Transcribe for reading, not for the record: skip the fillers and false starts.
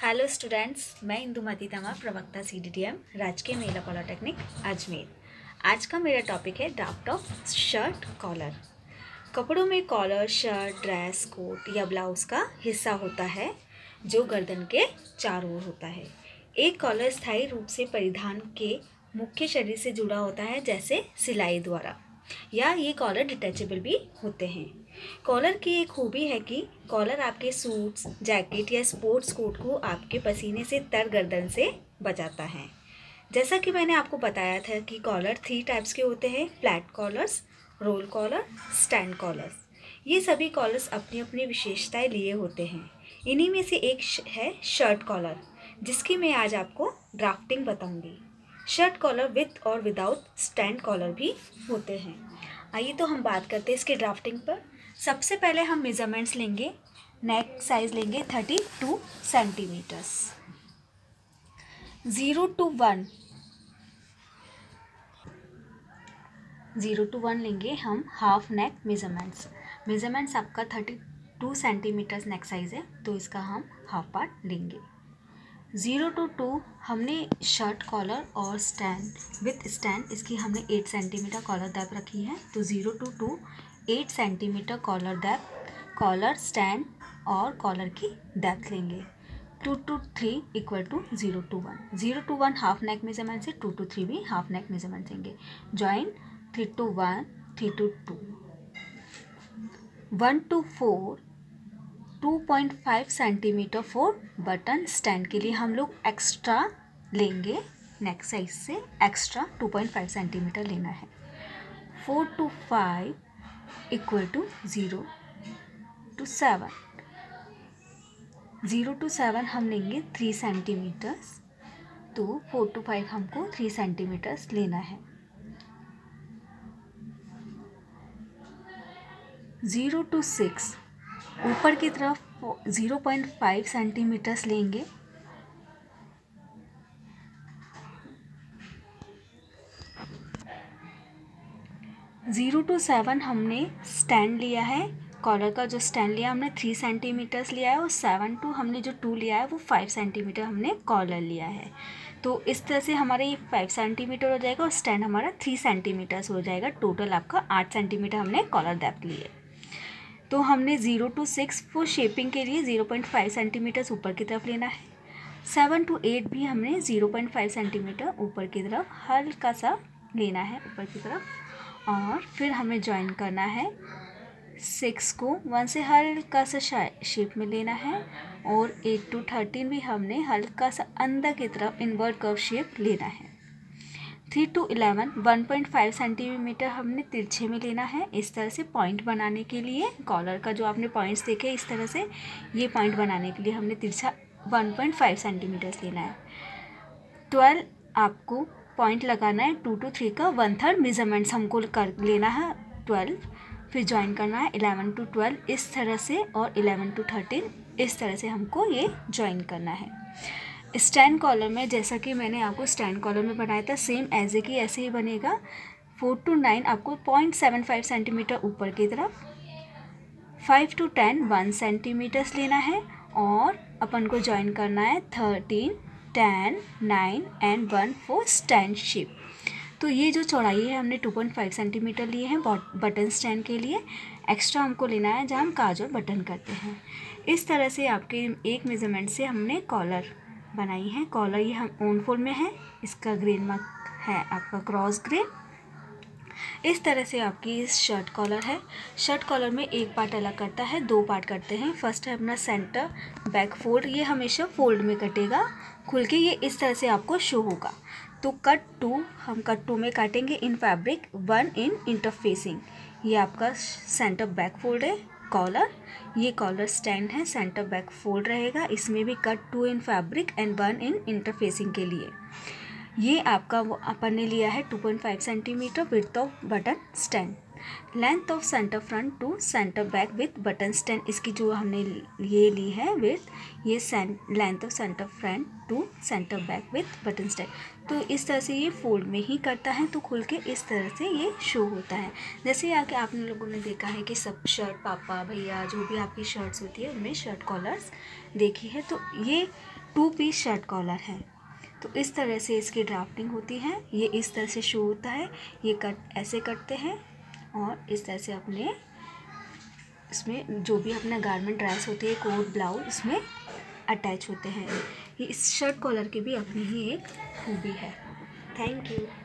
Hello students, मैं इंदुमती तमा, प्रवक्ता CDTM राजकीय महिला पॉलिटेक्निक अजमेर। आज का मेरा टॉपिक है ड्राफ्ट ऑफ शर्ट कॉलर। कपड़ों में कॉलर शर्ट, ड्रेस, कोट या ब्लाउज का हिस्सा होता है जो गर्दन के चारों ओर होता है। एक कॉलर स्थायी रूप से परिधान के मुख्य शरीर से जुड़ा होता है, जैसे सिलाई द्वारा, या ये कॉलर डिटैचेबल भी होते हैं। कॉलर की एक खूबी है कि कॉलर आपके सूट्स, जैकेट या स्पोर्ट्स कोट को आपके पसीने से तर गर्दन से बचाता है। जैसा कि मैंने आपको बताया था कि कॉलर 3 टाइप्स के होते हैं: flat collars, roll collar, stand collars. ये सभी कॉलर्स अपनी अपनी विशेषताएं लिए होते हैं। इन्हीं में से एक है शर्ट कॉलर, जिसकी मैं आज आपको ड्राफ्टिंग बताऊंगी। शर्ट कॉलर विथ और विदाउट स्टैंड कॉलर भी होते हैं। आइए तो हम बात करते हैं इसके ड्राफ्टिंग पर। सबसे पहले हम मेजरमेंट्स लेंगे। नेक साइज लेंगे 32 सेंटीमीटर्स। 0 to 1 लेंगे हम हाफ नेक मेजरमेंट्स आपका 32 सेंटीमीटर्स नेक साइज है, तो इसका हम हाफ पार्ट लेंगे। 0 to 2 हमने शर्ट कॉलर और स्टैंड विथ स्टैंड, इसकी हमने 8 सेंटीमीटर कॉलर डेप्थ रखी है, तो 0 to 2 8 centimetre collar depth, collar, stand और कॉलर की डेप्थ लेंगे। 2 to 3 equal to 0 to 1। 0 to 1 half neck measurement से 2 to 3 भी हाफ नेक मेजरमेंट देंगे। Join 3 to 1, 3 to 2, 1 to 4, 2.5 centimetre for button stand के लिए हम लोग एक्स्ट्रा लेंगे। नेक साइज से एक्स्ट्रा 2.5 सेंटीमीटर लेना है। 4 to 5 equal to 0 to 7। 0 to 7 हम लेंगे 3 सेंटीमीटर्स, तो 4 to 5 हमको 3 सेंटीमीटर्स लेना है। 0 to 6 ऊपर की तरफ 0.5 सेंटीमीटर्स लेंगे। 0 to 7 हमने स्टैंड लिया है, कॉलर का जो स्टैंड लिया हमने 3 सेंटीमीटर्स लिया है, और 7 to हमने जो 2 लिया है वो 5 सेंटीमीटर हमने कॉलर लिया है। तो इस तरह से हमारा ये 5 सेंटीमीटर हो जाएगा और स्टैंड हमारा 3 सेंटीमीटर्स हो जाएगा। टोटल आपका 8 सेंटीमीटर हमने कॉलर डेप्थ लिए। तो हमने 0 to 6 फॉर शेपिंग के लिए 0.5 सेंटीमीटर्स ऊपर की तरफ लेना है। 7 to 8 भी हमने 0.5 सेंटीमीटर ऊपर की तरफ हल्का सा लेना है ऊपर की तरफ, और फिर हमें ज्वाइन करना है 6 को 1 से हल्का सा शेप में लेना है, और 8 to 13 भी हमने हल्का सा अंदर की तरफ इनवर्ट कर्व शेप लेना है। 3 to 11 1.5 सेंटीमीटर हमने तिरछे में लेना है, इस तरह से पॉइंट बनाने के लिए। कॉलर का जो आपने पॉइंट्स देखे इस तरह से, ये पॉइंट बनाने के लिए हमने तिरछा 1.5 सेंटीमीटर्स लेना है। 12 आपको पॉइंट लगाना है 2 to 3 का 1/3 मेजरमेंट्स हमको कर लेना है 12। फिर ज्वाइन करना है 11 to 12 इस तरह से, और 11 to 13 इस तरह से हमको ये ज्वाइन करना है। स्टैंड कॉलर में जैसा कि मैंने आपको स्टैंड कॉलर में बनाया था, सेम एज ए की ऐसे ही बनेगा। 4 to 9 आपको 0.75 सेंटीमीटर ऊपर की तरफ, 5 to 10 1 सेंटीमीटर्स लेना है, और अपन को ज्वाइन करना है 13, 10, 9 एंड 1 फॉर स्टैंड शेप। तो ये जो चौड़ाई है हमने 2.5 सेंटीमीटर लिए हैं बटन स्टैंड के लिए। एक्स्ट्रा हमको लेना है जहाँ हम काज और बटन करते हैं। इस तरह से आपके एक मेजरमेंट से हमने कॉलर बनाई है। कॉलर ये हम ओन फोल्ड में है, इसका ग्रेन मार्क है आपका क्रॉस ग्रेन। इस तरह से आपकी इस शर्ट कॉलर है। शर्ट कॉलर में एक पार्ट अलग करता है, 2 पार्ट करते हैं। फर्स्ट है अपना सेंटर बैक फोल्ड, ये हमेशा फोल्ड में कटेगा खुल के, ये इस तरह से आपको शो होगा। तो कट 2 हम कट 2 में काटेंगे इन फैब्रिक, 1 इन इंटरफेसिंग। ये आपका सेंटर बैक फोल्ड है कॉलर, ये कॉलर स्टैंड है, सेंटर बैक फोल्ड रहेगा, इसमें भी cut 2 in fabric and 1 in interfacing के लिए। ये आपका अपन ने लिया है 2.5 सेंटीमीटर width of button stand. Length of centre front to centre back with button stand, इसकी जो हमने ये ली है विड्थ, ये length of centre front to centre back with button stand. तो इस तरह से ये फोल्ड में ही करता है, तो खुल के इस तरह से ये शो होता है। जैसे आके आप लोगों ने देखा है कि सब शर्ट, पापा, भैया, जो भी आपकी शर्ट्स होती है उनमें शर्ट कॉलर्स देखी है, तो ये 2 पीस शर्ट कॉलर है। तो इस तरह से इसकी ड्राफ्टिंग होती है। ये इस तरह से शो होता है, ये कट ऐसे करते हैं और इस तरह से अपने इसमें जो भी अपना गारमेंट ड्रेस होती है, कोट ब्लाउज, इसमें अटैच होते हैं। ये इस शर्ट कॉलर की भी अपनी ही एक खूबी है। Thank you.